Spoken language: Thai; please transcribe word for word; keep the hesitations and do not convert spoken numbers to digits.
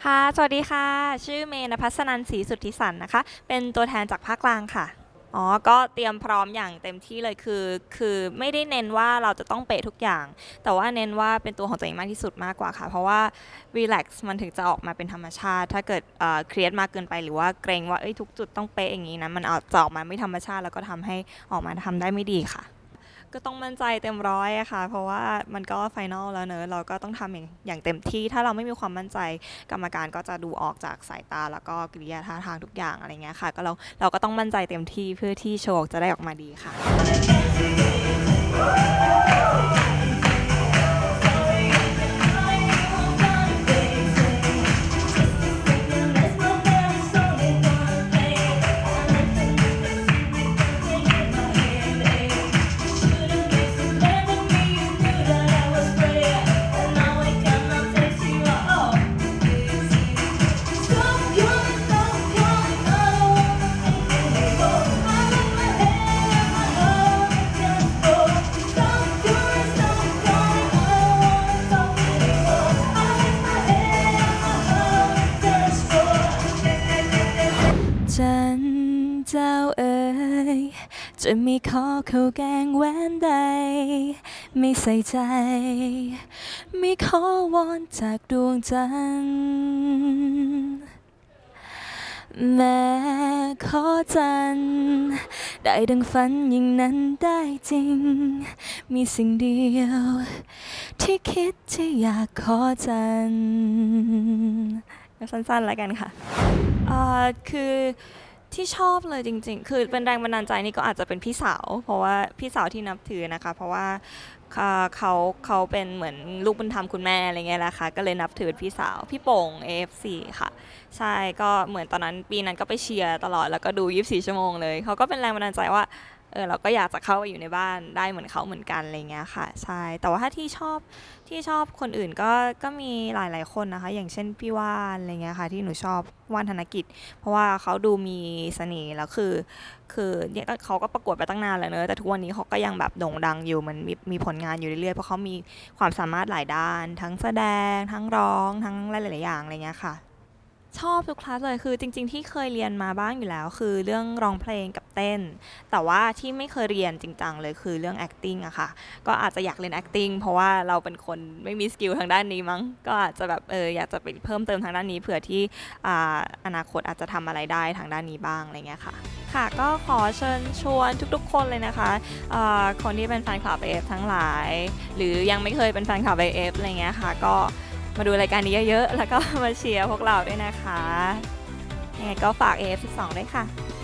ค่ะสวัสดีค่ะชื่อเมย์ณภัสนันท์ศรีสุทธิสันนะคะเป็นตัวแทนจากภาคกลางค่ะอ๋อก็เตรียมพร้อมอย่างเต็มที่เลยคือคือไม่ได้เน้นว่าเราจะต้องเป๊ะทุกอย่างแต่ว่าเน้นว่าเป็นตัวของตัวเองมากที่สุดมากกว่าค่ะเพราะว่ารีแลกซ์มันถึงจะออกมาเป็นธรรมชาติถ้าเกิดเอ่อเครียดมากเกินไปหรือว่าเกรงว่าเอ้ยทุกจุดต้องเป๊ะอย่างนี้นะมันอาจจะออกมาไม่ธรรมชาติแล้วก็ทำให้ออกมาทำได้ไม่ดีค่ะก็ต้องมั่นใจเต็มร้อยอะค่ะเพราะว่ามันก็ไฟนอลแล้วเนอะเราก็ต้องทำอย่างอย่างเต็มที่ถ้าเราไม่มีความมั่นใจกรรมการก็จะดูออกจากสายตาแล้วก็กิริยาท่าทางทุกอย่างอะไรเงี้ยค่ะก็เราเราก็ต้องมั่นใจเต็มที่เพื่อที่โชว์จะได้ออกมาดีค่ะจันเจ้าเอ๋ยจะไม่ขอเข้าแกงแหวนใดไม่ใส่ใจไม่ขอวอนจากดวงจันทร์แม้ขอจันได้ดังฝันอย่างนั้นได้จริงมีสิ่งเดียวที่คิดที่อยากขอจันสั้นๆแล้วกันค่ะอ่าคือที่ชอบเลยจริงๆคือเป็นแรงบันดาลใจนี่ก็อาจจะเป็นพี่สาวเพราะว่าพี่สาวที่นับถือนะคะเพราะว่าเขาเขาเป็นเหมือนลูกบุญธรรมคุณแม่อะไรเงี้ยแหละค่ะก็เลยนับถือพี่สาวพี่โป่ง เอ เอฟ ซี ค่ะใช่ก็เหมือนตอนนั้นปีนั้นก็ไปเชียร์ตลอดแล้วก็ดูยี่สิบสี่ชั่วโมงเลยเขาก็เป็นแรงบันดาลใจว่าเออเราก็อยากจะเข้าไปอยู่ในบ้านได้เหมือนเขาเหมือนกันอะไรเงี้ยค่ะใช่แต่ว่าถ้าที่ชอบที่ชอบคนอื่นก็ก็มีหลายๆคนนะคะอย่างเช่นพี่ว่านอะไรเงี้ยค่ะที่หนูชอบว่านธนกิจเพราะว่าเขาดูมีเสน่ห์แล้วคือคือเนี่ยเขาก็ประกวดไปตั้งนานแล้วเนอะแต่ทุกวันนี้เขาก็ยังแบบโด่งดังอยู่มันมีมีผลงานอยู่เรื่อยๆเพราะเขามีความสามารถหลายด้านทั้งแสดงทั้งร้องทั้งหลายๆอย่างอะไรเงี้ยค่ะชอบทุกคลาสเลยคือจริงๆที่เคยเรียนมาบ้างอยู่แล้วคือเรื่องร้องเพลงกับเต้นแต่ว่าที่ไม่เคยเรียนจริงจังเลยคือเรื่อง acting อะค่ะก็อาจจะอยากเรียน acting เพราะว่าเราเป็นคนไม่มีสกิลทางด้านนี้มั้งก็อาจจะแบบเอออยากจะไปเพิ่มเติมทางด้านนี้เผื่อที่อ่าอนาคตอาจจะทำอะไรได้ทางด้านนี้บ้างอะไรเงี้ยค่ะค่ะก็ขอเชิญชวนทุกๆคนเลยนะคะคนที่เป็นแฟนคลับ เอ เอฟ ทั้งหลายหรือยังไม่เคยเป็นแฟนคลับ เอ เอฟ อะไรเงี้ยค่ะก็มาดูรายการนี้เยอะๆแล้วก็มาเชียร์พวกเราด้วยนะคะยังไงก็ฝาก เอ เอฟ สิบสอง ด้วยค่ะ